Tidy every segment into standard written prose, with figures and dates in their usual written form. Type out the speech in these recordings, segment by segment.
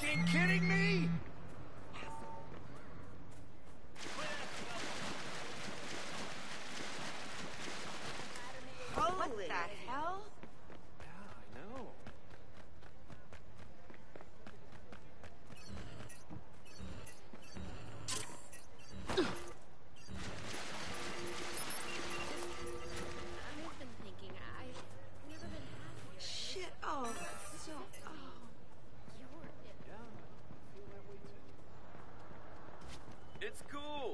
fucking kidding me? Holy what the hell? Yeah, I know. I've been thinking I've never been happier. Shit, oh, that's so, oh. You're it. Yeah, I feel that way too. It's cool.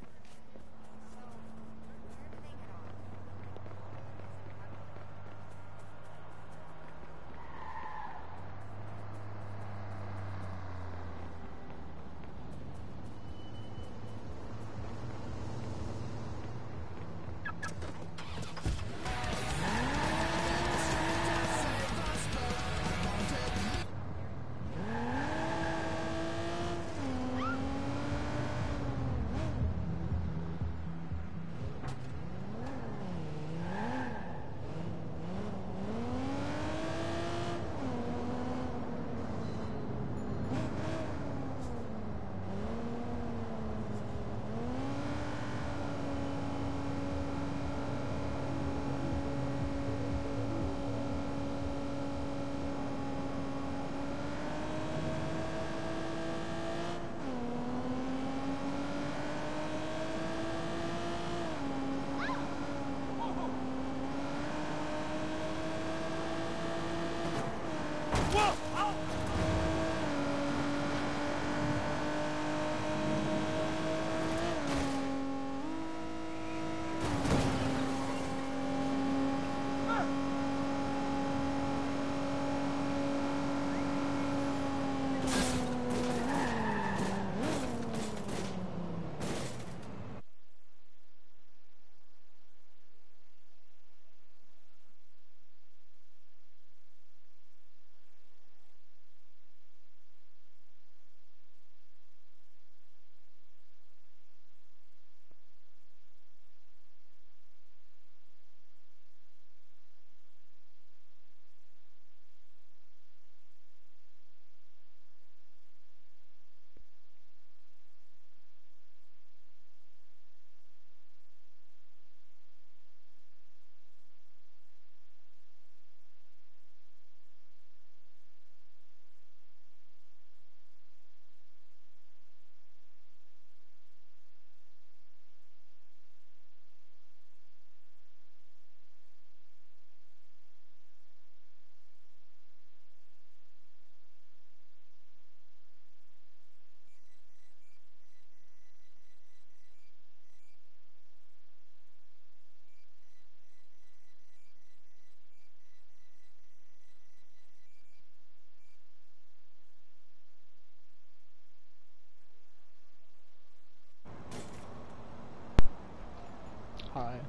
Hi.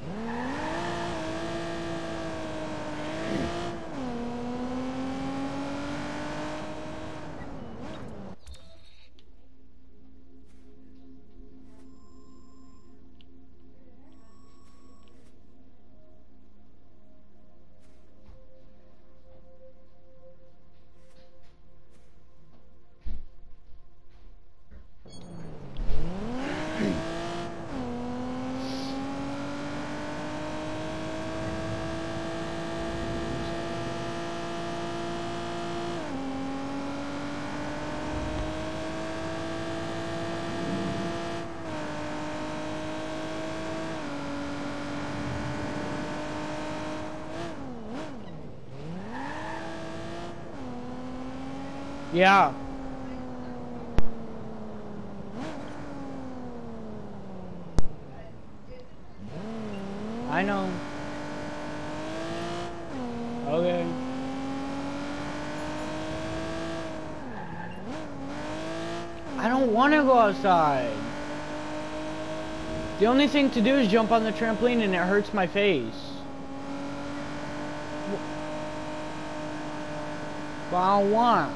Yeah. I know. Okay. I don't want to go outside. The only thing to do is jump on the trampoline and it hurts my face. But I don't want.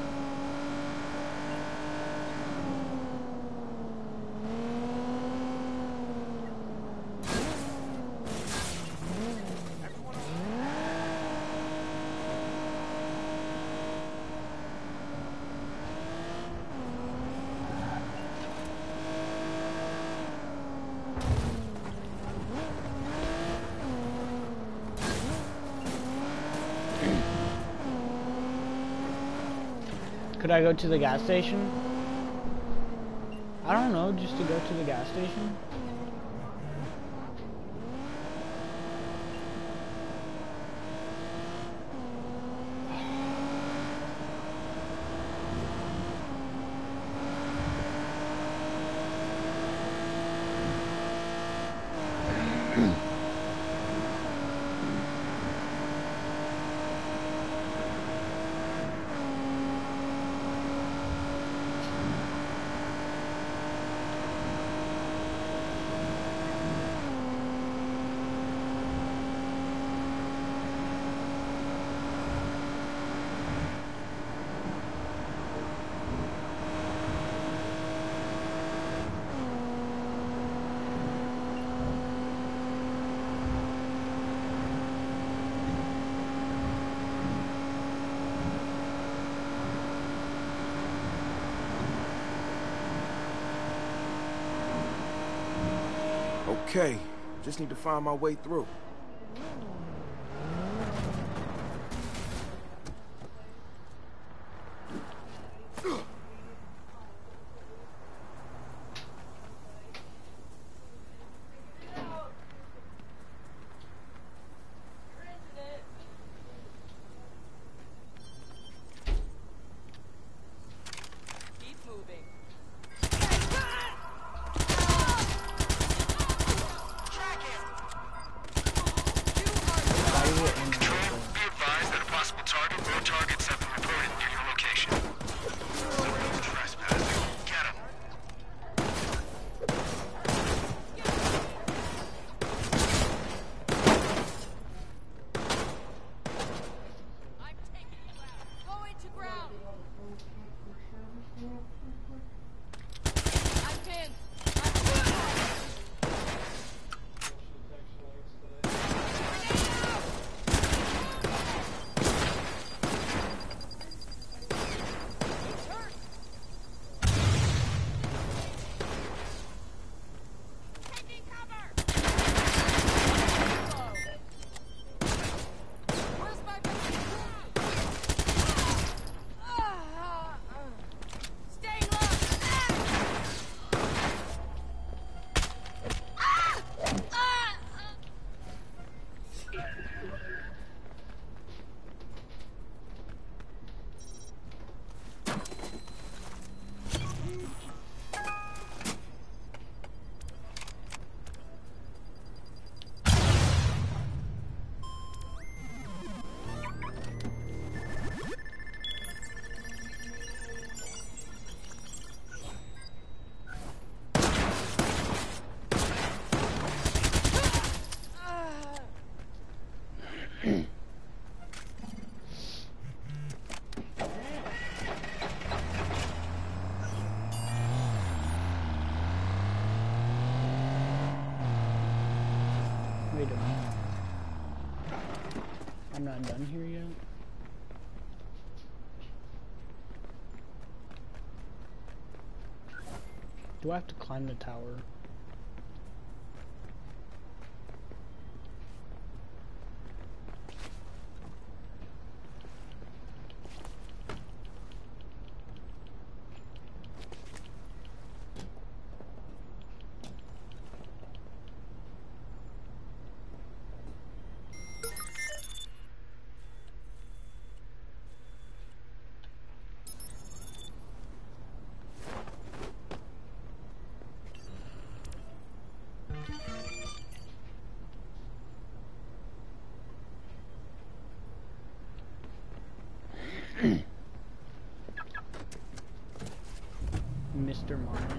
Could I go to the gas station? I don't know, just to go to the gas station. Okay, just need to find my way through. Wait a minute. I'm not done here yet. Do I have to climb the tower? Mr. Martin.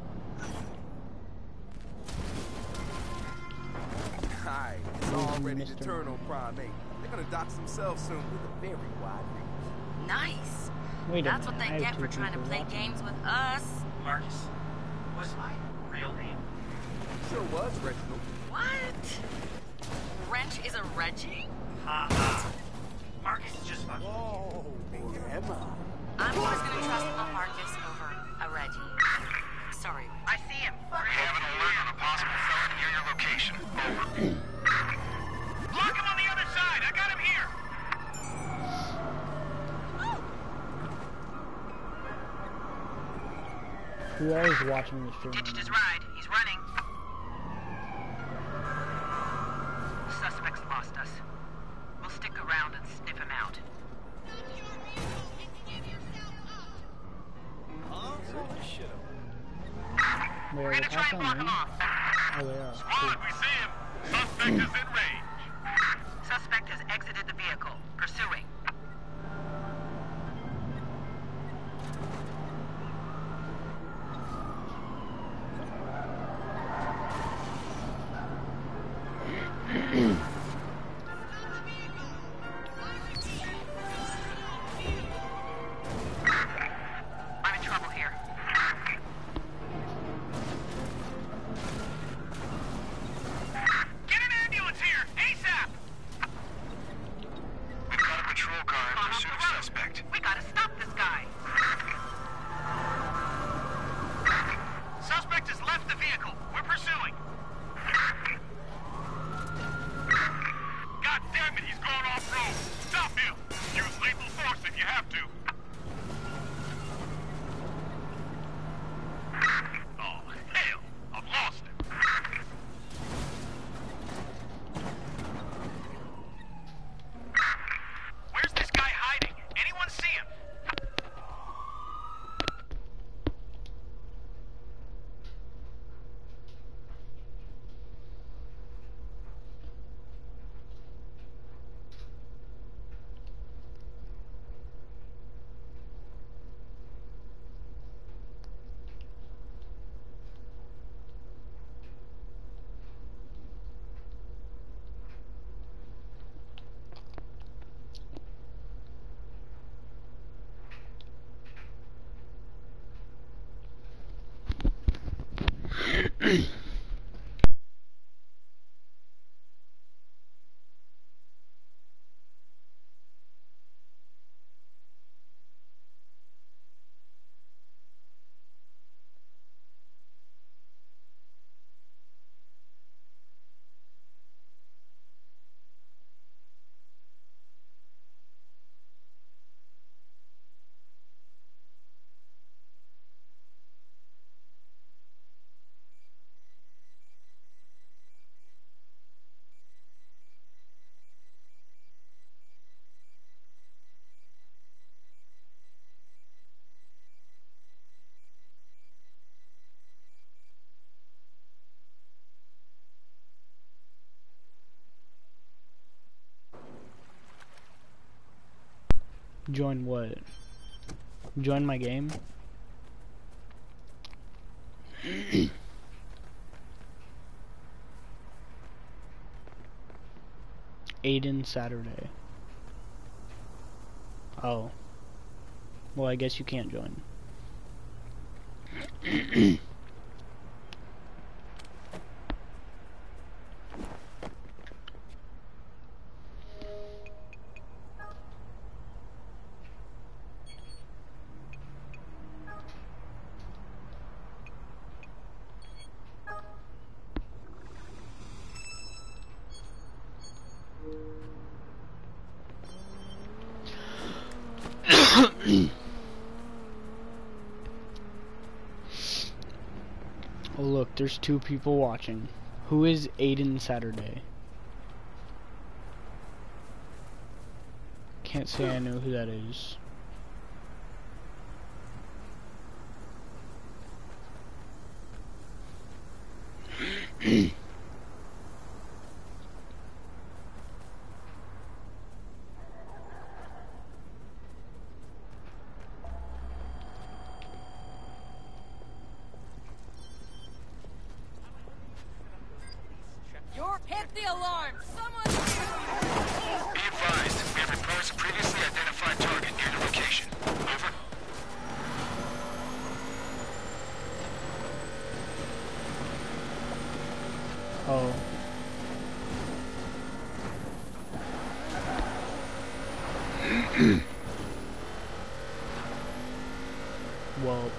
Hi, it's all ready to turn on Primate. They're gonna dox themselves soon with a very wide range. Nice. Wait a That's minute, what I they have get for two trying to people play watching. games with us. Marcus was my real name. Sure was, Reginald. What? Wrench is a Reggie? Ha ha. Marcus is just fucking. Whoa, Emma. I'm always gonna trust a Marcus over a Reggie. Sorry. I see him. We have an alert on a possible felon near your location. Over. Block him on the other side. I got him here. Who else is watching the stream? Ditched Right his now? ride. He's running. Suspect's lost us. We'll stick around and sniff him out. Where We're are gonna the try cops and on block him me? off. Oh, they are. Squad, we see him. Suspect is in range. Suspect has exited the vehicle. Pursuing. I'm in trouble here. Get an ambulance here, ASAP! We've got a patrol car in Gone off pursuit the of road. suspect. We gotta stop this guy. Suspect has left the vehicle. We're pursuing. God damn it, he's going off-road. Stop him. Use lethal force if you have to. Oh, hell. I've lost him. Where's this guy hiding? Anyone see him? Join what? Join my game? Aiden Saturday. Oh. Well, I guess you can't join. Oh look, there's 2 people watching. Who is Aiden Saturday? Can't say I know who that is. Hit the alarm! Someone! Be advised, we have reports of previously identified target near the location. Over. Oh. Whoa.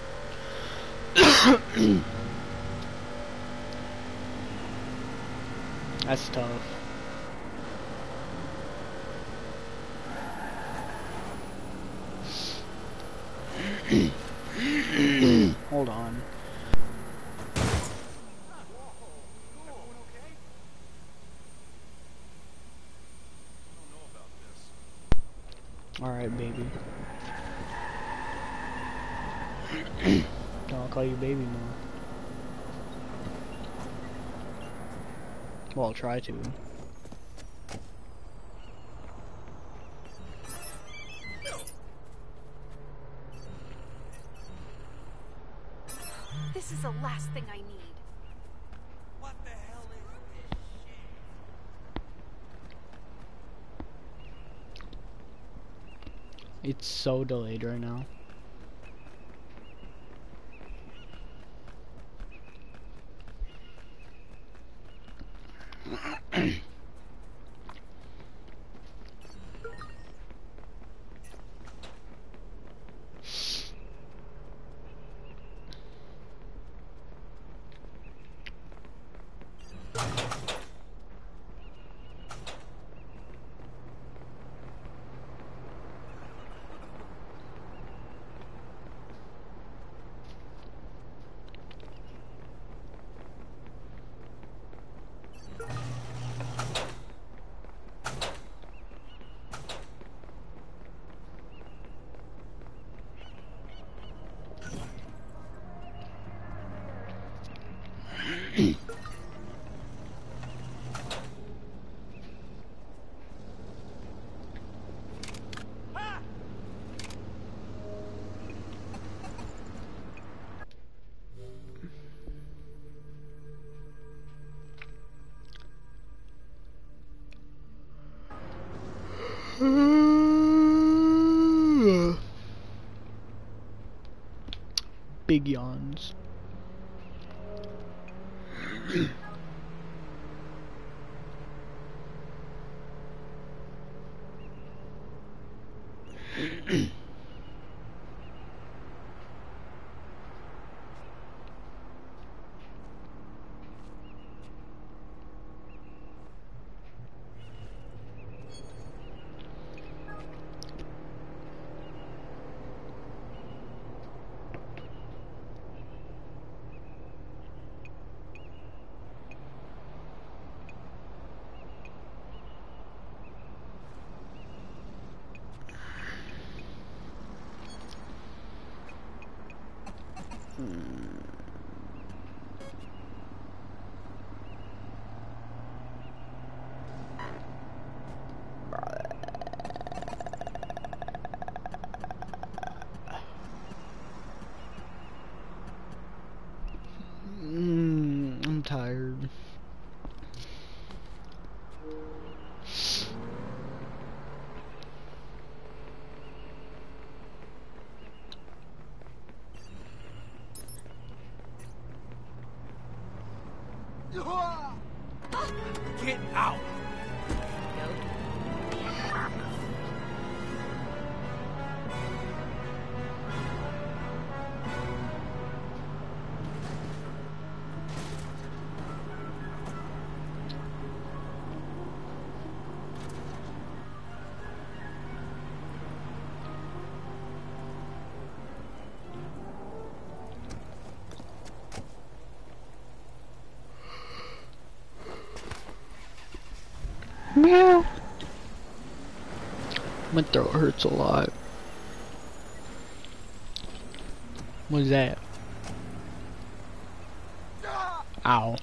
That's tough. Hold on. Everyone okay? I don't know about this. Alright, baby. Don't call you baby more. Well, I'll try to. This is the last thing I need. What the hell is this shit? It's so delayed right now. Big yawns. I'm tired. Get out! Meow. My throat hurts a lot. What's that? Ow.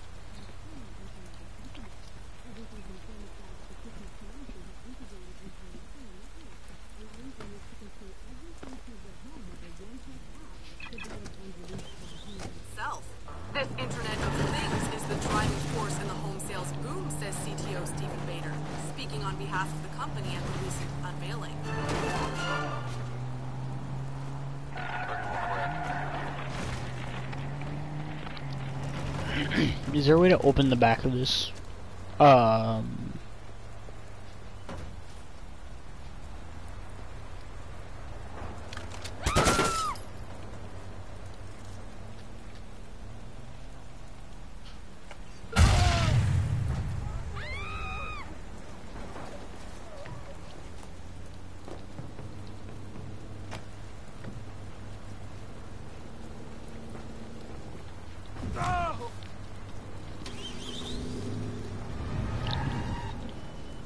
Self. This Internet of Things is the driving force in the home sales boom, says CTO Stephen Bader, speaking on behalf of the company at the recent unveiling. Is there a way to open the back of this?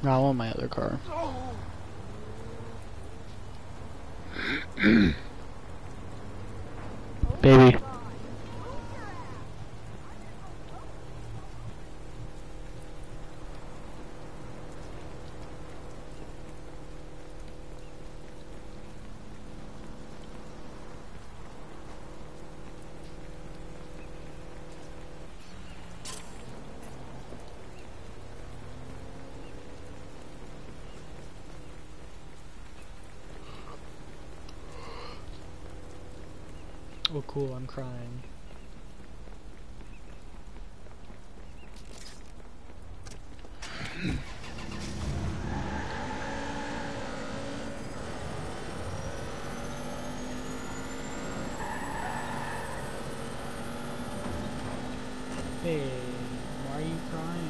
I want my other car. Baby. Oh cool, I'm crying. Hey, why are you crying?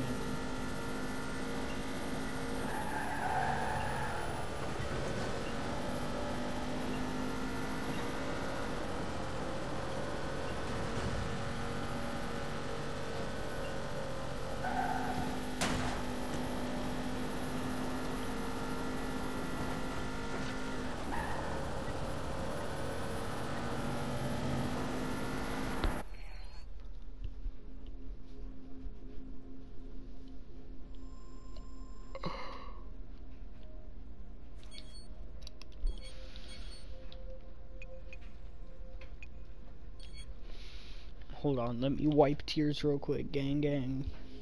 Hold on, let me wipe tears real quick, gang gang.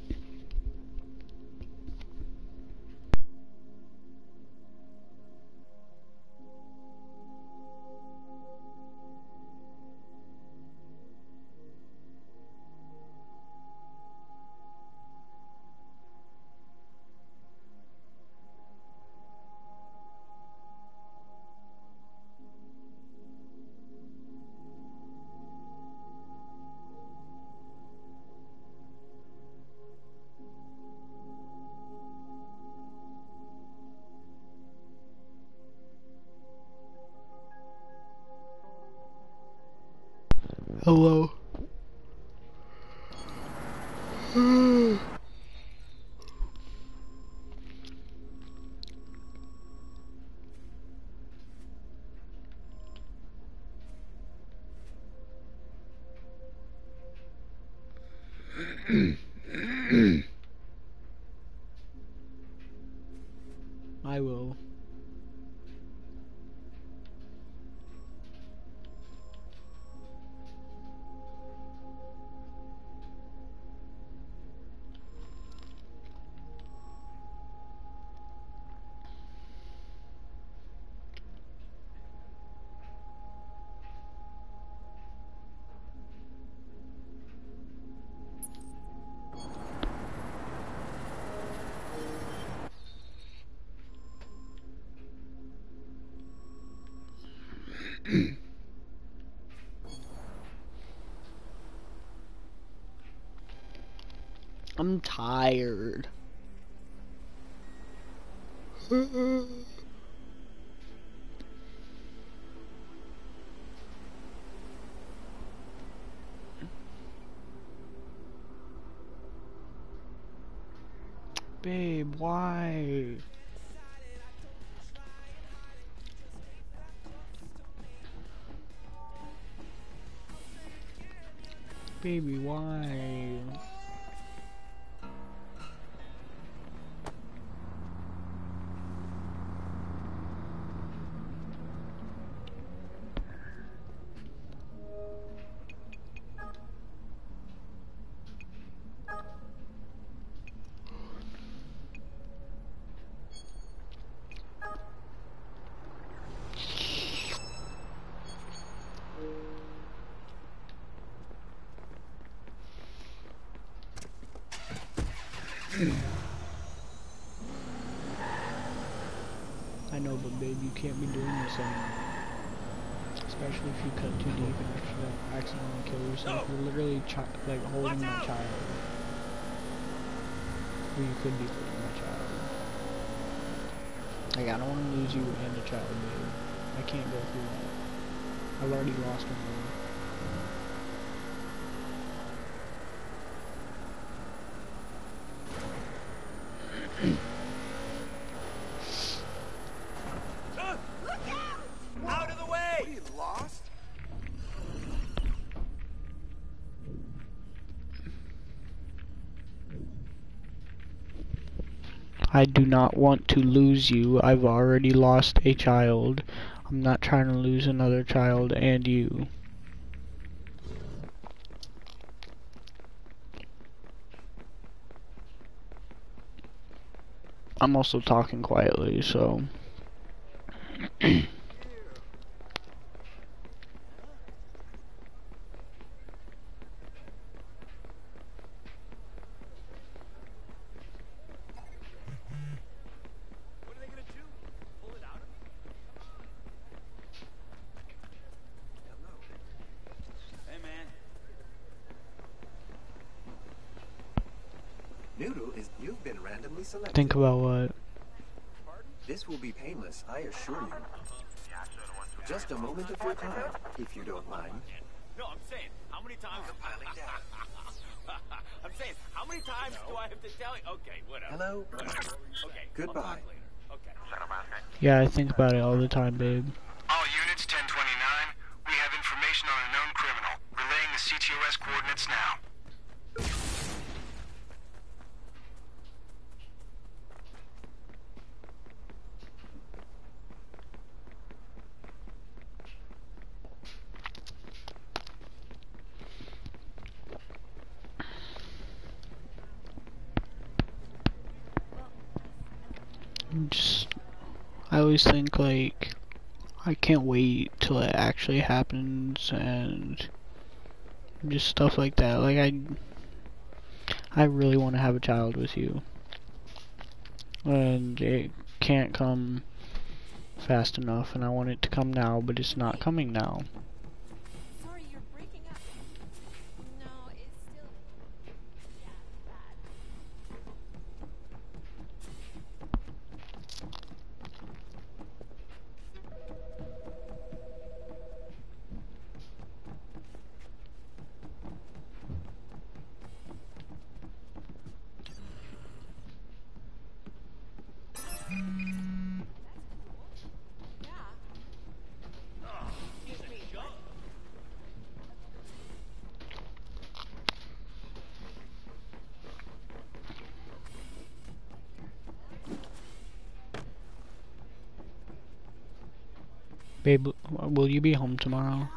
Hello. I will. I'm tired. Babe, why? Baby, why? I know, but babe, you can't be doing this anymore. Especially if you cut too deep and accidentally kill yourself. You're literally like holding my child. Or you could be holding my child. Like, I don't want to lose you and a child, babe. I can't go through that. I've already lost one. I do not want to lose you. I've already lost a child. I'm not trying to lose another child and you. I'm also talking quietly, so... What are they gonna do? Pull it out of me? Come on. Hey, man. Noodle is you've been randomly selected. Think about what? This will be painless, I assure you. Just a moment of your time, if you don't mind. No, I'm saying, how many times? I'm saying, how many times do I have to tell you? Okay, whatever. Hello? Whatever. Okay. Goodbye. We'll talk later. Okay. Yeah, I think about it all the time, babe. All units 1029, we have information on a known criminal. Relaying the CTOS coordinates now. I always think, like, I can't wait till it actually happens, and just stuff like that. Like, I really want to have a child with you, and it can't come fast enough, and I want it to come now, but it's not coming now. Sorry, you're breaking up. No, it's still... Yeah, bad. Babe, will you be home tomorrow?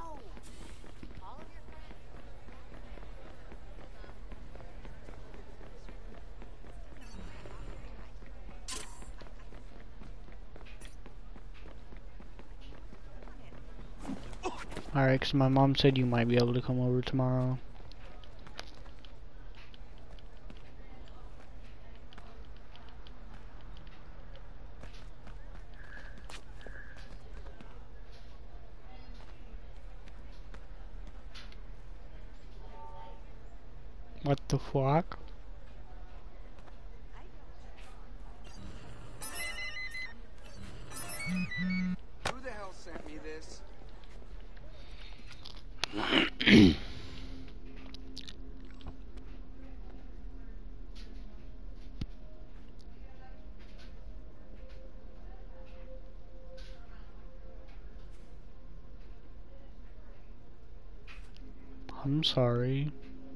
Alright, 'cause my mom said you might be able to come over tomorrow. What the fuck? Who the hell sent me this? I'm sorry.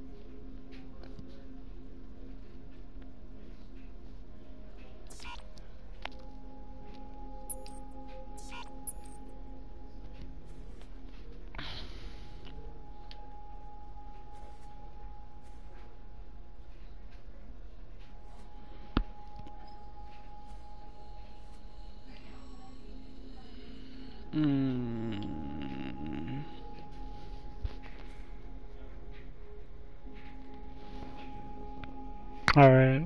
Alright.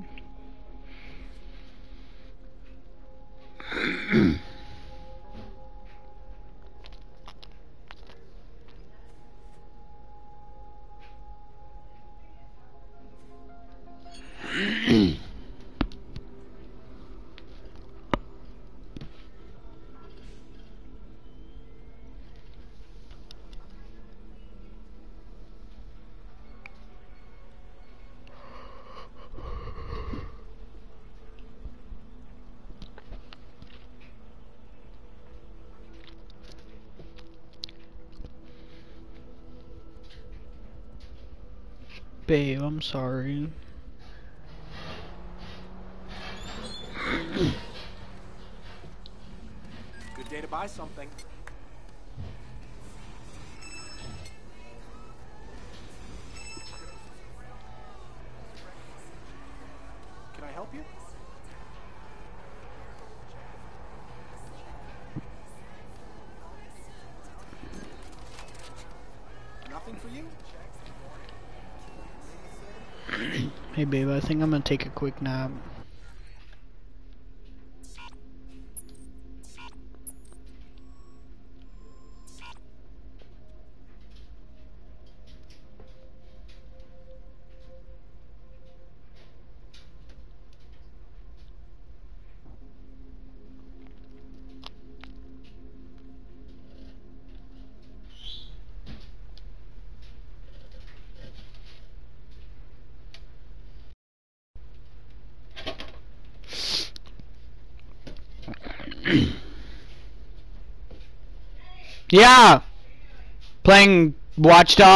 Babe, I'm sorry. Try something. Can I help you? Nothing for you? Hey babe, I think I'm gonna take a quick nap. Yeah! Playing Watch Dogs.